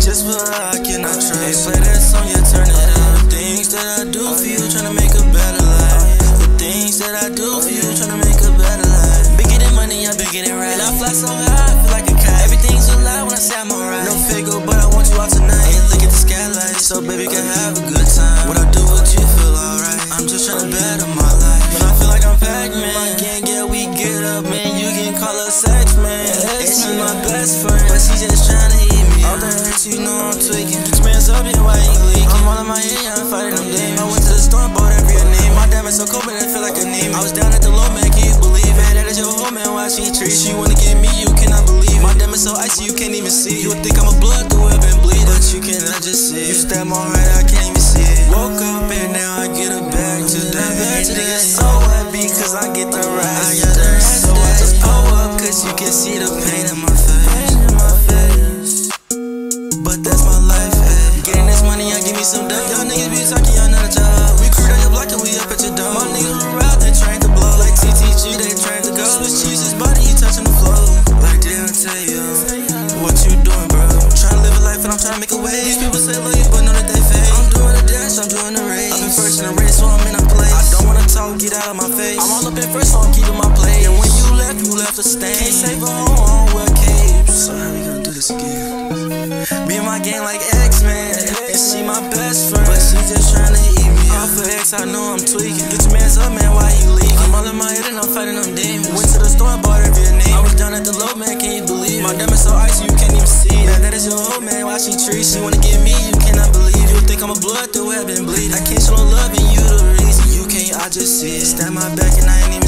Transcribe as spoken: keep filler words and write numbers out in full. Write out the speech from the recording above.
just for her I cannot trust. Hey, play that song, yeah, turn it up. The things that I do for you, tryna make a better life. The things that I do for you, tryna make a better life. Been getting money, I've been getting right. And I fly so high, I feel like a kite. Everything's so loud when I say I'm alright. No figure, but I want you out tonight. And look at the skylight, so baby can have a good time. What I do with you feel alright. I'm just tryna better my life. When I feel like I'm Pac-Man, my gang, yeah, we get up, man. You can call her sex, man. And she's my best friend, but she just tryna eat me. All the hurts, you know I'm tweaking. X man's up here, why you leaking? I'm all in my head, yeah, I'm fighting them demons. I went to the store and bought every name. My diamond's so cold, but it feel like a name. I was down at the low, man, can you believe it? That is your home, man, why she treat you? She wanna get me, you cannot believe it. My diamond's so icy, you can't even see. You would think I'm a blood, the web and bleed, but you cannot just see it. You stab on right, I can't even see it. Woke up and now I get a bag to that bag to that. So happy cause I get the rest. I got the rest, so I just pull up cause you can see the pain in my face. But that's my life, eh. Getting this money, I give me some dough. Y'all niggas be talking, y'all not a job. We crew down your block and we up at your door. My niggas around, they trained to blow. Like T T G, they trained to go. Swiss cheese, his body, he touching the floor. Like damn, Tayooo, what you doing, bro? I'm trying to live a life and I'm trying to make a way. These people say love you, but know that they fake. I'm doing the dance, I'm doing the race. I've been first in the race, so I'm in a place. I don't wanna talk, get out of my face. I'm all up in first, so I'm keeping my place. And when you left, you left a stain. Can't save a home, I don't wear capes. So how we gonna do this again? Me and my gang like X man, and she my best friend, but she just tryna eat me off of X, I know I'm tweaking. Get your mans up, man, why you leaking? I'm all in my head and I'm fighting them demons. Went to the store and bought every name. I was down at the low, man, can you believe it? My diamond's so icy, you can't even see it. Man, that is your hoe, man, why she treat you? She wanna get me, you cannot believe it. You think I'm a blood, the web and bleed. I can't show no love and you the reason. You can't, I just see it. Stab my back and I ain't even